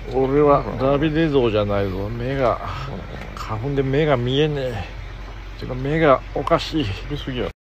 俺はダビデ像じゃないぞ。目が花粉で目が見えねえ。てか目がおかしい。 出過ぎや。